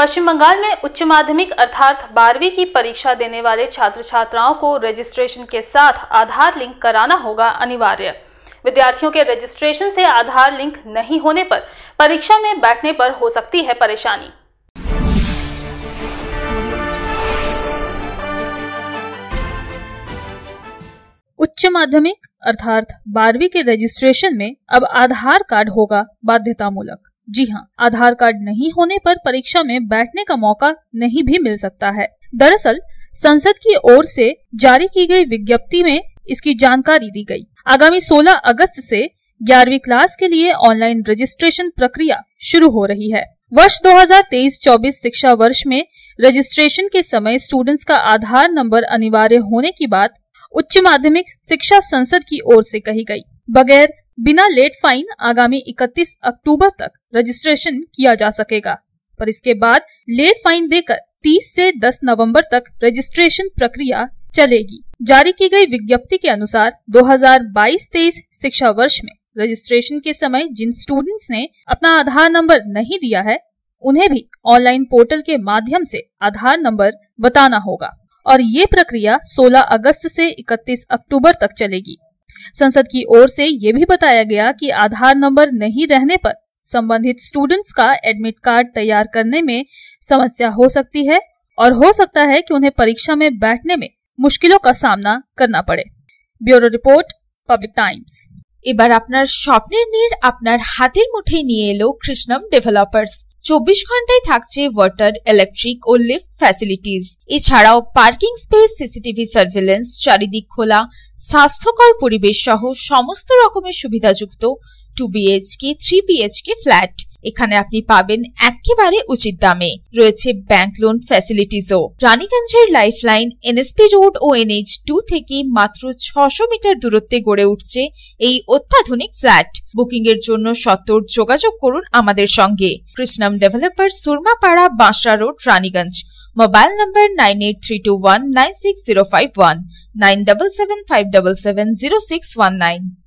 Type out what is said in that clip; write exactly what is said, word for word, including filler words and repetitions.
पश्चिम बंगाल में उच्च माध्यमिक अर्थात बारहवीं की परीक्षा देने वाले छात्र छात्राओं को रजिस्ट्रेशन के साथ आधार लिंक कराना होगा अनिवार्य। विद्यार्थियों के रजिस्ट्रेशन से आधार लिंक नहीं होने पर परीक्षा में बैठने पर हो सकती है परेशानी। उच्च माध्यमिक अर्थात बारहवीं के रजिस्ट्रेशन में अब आधार कार्ड होगा बाध्यतामूलक। जी हाँ, आधार कार्ड नहीं होने पर परीक्षा में बैठने का मौका नहीं भी मिल सकता है। दरअसल संसद की ओर से जारी की गई विज्ञप्ति में इसकी जानकारी दी गई। आगामी सोलह अगस्त से ग्यारहवीं क्लास के लिए ऑनलाइन रजिस्ट्रेशन प्रक्रिया शुरू हो रही है। वर्ष दो हज़ार तेईस चौबीस शिक्षा वर्ष में रजिस्ट्रेशन के समय स्टूडेंट्स का आधार नंबर अनिवार्य होने की बात उच्च माध्यमिक शिक्षा संसद की ओर से कही गई। बगैर बिना लेट फाइन आगामी इकतीस अक्टूबर तक रजिस्ट्रेशन किया जा सकेगा, पर इसके बाद लेट फाइन देकर तीस से दस नवंबर तक रजिस्ट्रेशन प्रक्रिया चलेगी। जारी की गई विज्ञप्ति के अनुसार दो हज़ार बाईस तेईस शिक्षा वर्ष में रजिस्ट्रेशन के समय जिन स्टूडेंट्स ने अपना आधार नंबर नहीं दिया है, उन्हें भी ऑनलाइन पोर्टल के माध्यम से आधार नंबर बताना होगा और ये प्रक्रिया सोलह अगस्त से इकतीस अक्टूबर तक चलेगी। संसद की ओर से ये भी बताया गया कि आधार नंबर नहीं रहने पर संबंधित स्टूडेंट्स का एडमिट कार्ड तैयार करने में समस्या हो सकती है और हो सकता है कि उन्हें परीक्षा में बैठने में मुश्किलों का सामना करना पड़े। Bureau report, public times. এবার আপনার স্বপ্নের নীড় আপনার হাতের মুঠোয় নিয়ে এলো কৃষ্ণম ডেভেলপার্স। চব্বিশ ঘন্টায় থাকছে ওয়াটার, ইলেকট্রিক ও লিফট ফ্যাসিলিটিজ। এছাড়াও পার্কিং স্পেস, সিসিটিভি সার্ভেলেন্স, চারিদিক খোলা স্বাস্থ্যকর পরিবেশ সহ সমস্ত রকমের সুবিধাযুক্ত two BHK, three BHK flat. এখানে আপনি পাবেন একেবারে উচিত দামে। রয়েছে ব্যাংক লোন ফ্যাসিলিটিসও। রানীগঞ্জের লাইফলাইন, এনএসপি রোড ও এনএইচ টু থেকে মাত্র ছশো মিটার দূরত্বে গড়ে উঠছে এই অত্যাধুনিক ফ্ল্যাট। বুকিং এর জন্য সত্বর যোগাযোগ করুন আমাদের সঙ্গে। Krishnam developers, Surmapara, Bansra road, Raniganj. Mobile number nine eight three two one nine six zero five one, nine seven seven five seven seven zero six one nine.